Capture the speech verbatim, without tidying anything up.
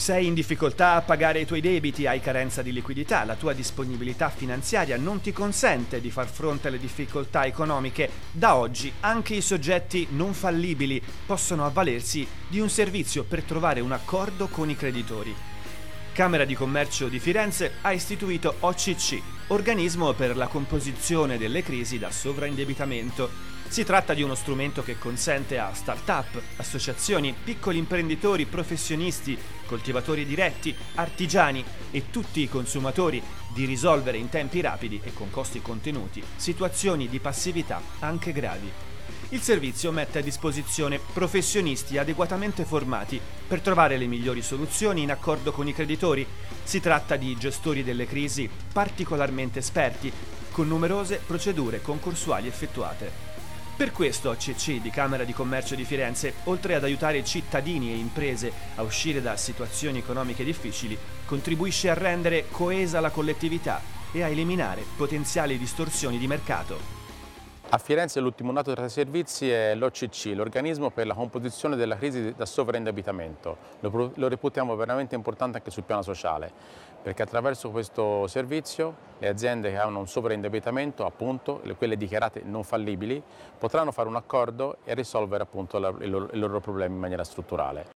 Sei in difficoltà a pagare i tuoi debiti, hai carenza di liquidità, la tua disponibilità finanziaria non ti consente di far fronte alle difficoltà economiche. Da oggi anche i soggetti non fallibili possono avvalersi di un servizio per trovare un accordo con i creditori. Camera di Commercio di Firenze ha istituito O C C, organismo per la composizione delle crisi da sovraindebitamento. Si tratta di uno strumento che consente a start-up, associazioni, piccoli imprenditori, professionisti, coltivatori diretti, artigiani e tutti i consumatori di risolvere in tempi rapidi e con costi contenuti situazioni di passività anche gravi. Il servizio mette a disposizione professionisti adeguatamente formati per trovare le migliori soluzioni in accordo con i creditori. Si tratta di gestori delle crisi particolarmente esperti, con numerose procedure concorsuali effettuate. Per questo O C C di Camera di Commercio di Firenze, oltre ad aiutare cittadini e imprese a uscire da situazioni economiche difficili, contribuisce a rendere coesa la collettività e a eliminare potenziali distorsioni di mercato. A Firenze l'ultimo nato tra i servizi è l'O C C, l'organismo per la composizione della crisi da sovraindebitamento. Lo, lo reputiamo veramente importante anche sul piano sociale, perché attraverso questo servizio le aziende che hanno un sovraindebitamento, appunto, quelle dichiarate non fallibili, potranno fare un accordo e risolvere appunto la, i, loro, i loro problemi in maniera strutturale.